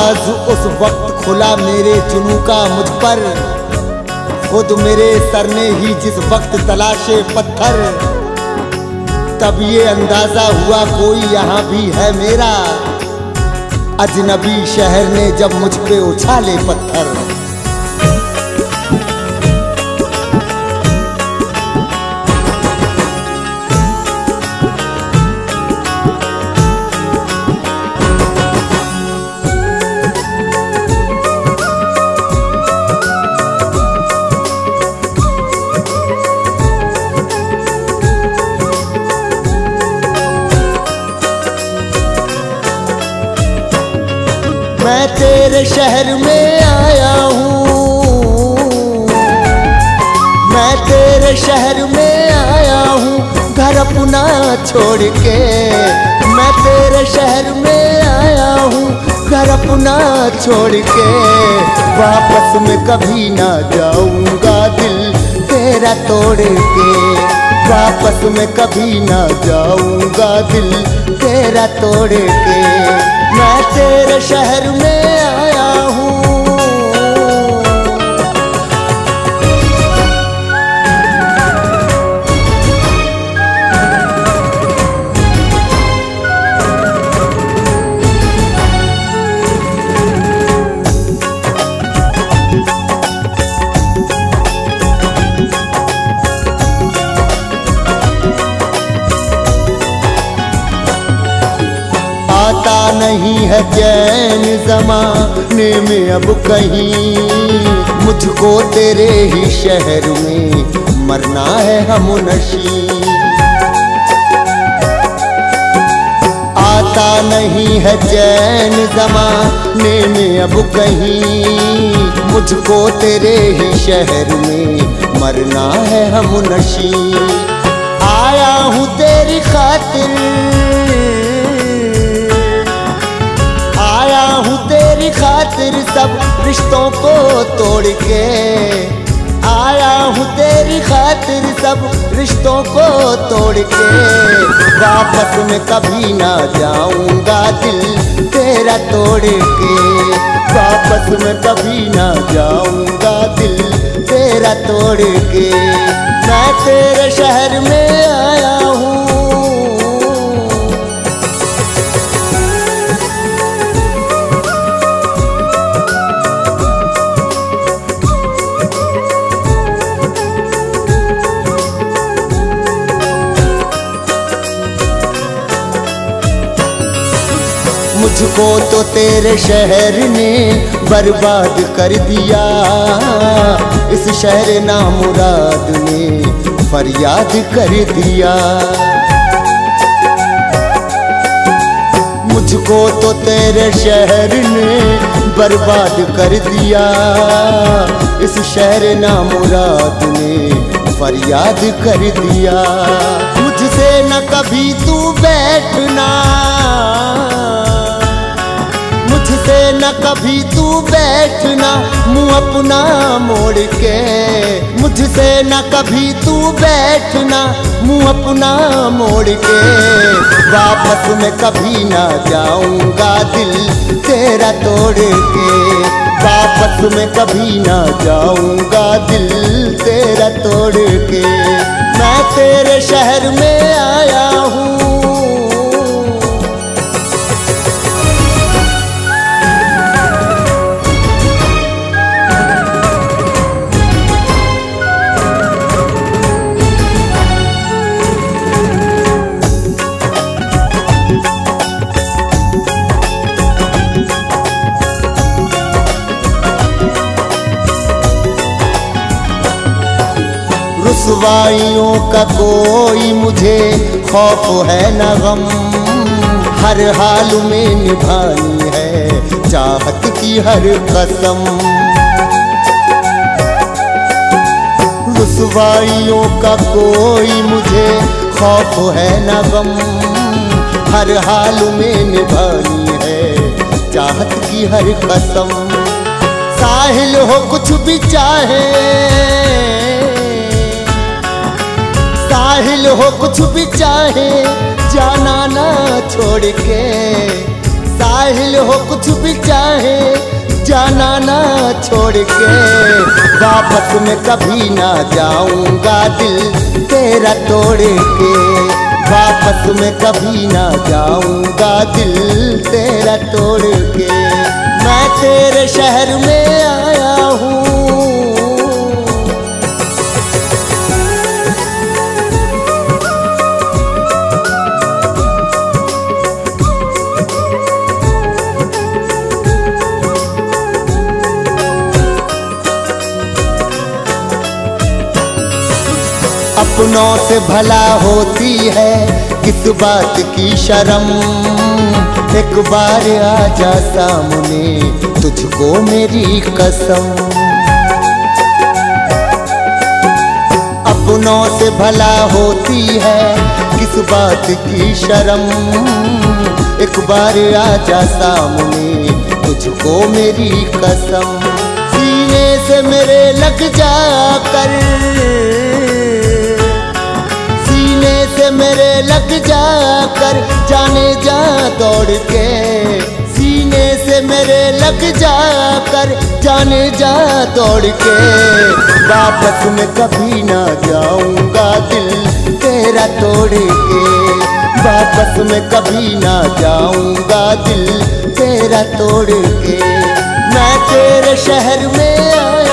राज उस वक्त खुला मेरे जुनू का मुझ पर, खुद मेरे सर ने ही जिस वक्त तलाशे पत्थर, तब ये अंदाजा हुआ कोई यहाँ भी है मेरा। अजनबी शहर ने जब मुझ पे उछाले पत्थर। मैं तेरे शहर में आया हूँ, मैं तेरे शहर में आया हूँ घर अपना छोड़ के। मैं तेरे शहर में आया हूँ घर अपना छोड़ के। वापस मैं कभी ना जाऊँगा दिल तेरा तोड़ के। वापस मैं कभी ना जाऊँगा दिल तेरा तोड़ के। मैं तेरे शहर में आया हूँ। आता नहीं है चैन ज़माने में अब कहीं, मुझको तेरे ही शहर में मरना है हमनशी। आता नहीं है चैन ज़माने में अब कहीं, मुझको तेरे ही शहर में मरना है हमनशी। आया हूँ तेरी खातिर, आया हूँ तेरी खातिर सब रिश्तों को तोड़ के। आया हूँ तेरी खातिर सब रिश्तों को तोड़ के। वापस मैं कभी ना जाऊँगा दिल तेरा तोड़ के। वापस मैं कभी ना जाऊँगा दिल तेरा तोड़ के। मैं तेरे शहर में आया हूँ। मुझको तो तेरे शहर ने बर्बाद कर दिया, इस शहर नामुराद ने फरियाद कर दिया। मुझको तो तेरे शहर ने बर्बाद कर दिया, इस शहर नामुराद ने फरियाद कर दिया। मुझसे न कभी तू बैठना, मुझसे न कभी तू बैठना मुँह अपना मोड़ के। मुझसे न कभी तू बैठना मुँह अपना मोड़ के। वापस मैं कभी ना जाऊँगा दिल तेरा तोड़ के। वापस मैं कभी ना जाऊँगा दिल तेरा तोड़ के। मैं तेरे शहर में आया हूँ। रुसवाइयों का कोई मुझे खौफ है न गम, हर हाल में निभानी है चाहत की हर कसम। रुसवाइयों का कोई मुझे खौफ है न गम, हर हाल में निभानी है चाहत की हर कसम। साहिल हो कुछ भी चाहे, साहिल हो कुछ भी चाहे, जाना ना छोड़ के। साहिल हो कुछ भी चाहे जाना ना छोड़ के, वापस में कभी ना जाऊंगा दिल तेरा तोड़ के, वापस में कभी ना जाऊंगा दिल तेरा तोड़ के। मैं तेरे शहर में आया हूँ, अपनों से भला होती है किस बात की शर्म, एक बार आजा सामने तुझको मेरी कसम। अपनों से भला होती है किस बात की शर्म, एक बार आजा सामने तुझको मेरी कसम। सीने से मेरे लग जा कर, से मेरे लग जा कर जाने जा दौड़ के, सीने से मेरे लग जा कर जाने जा दौड़ के, वापस में कभी ना जाऊंगा दिल तेरा तोड़ के, वापस में कभी ना जाऊंगा दिल तेरा तोड़ के। मैं तेरे शहर में आया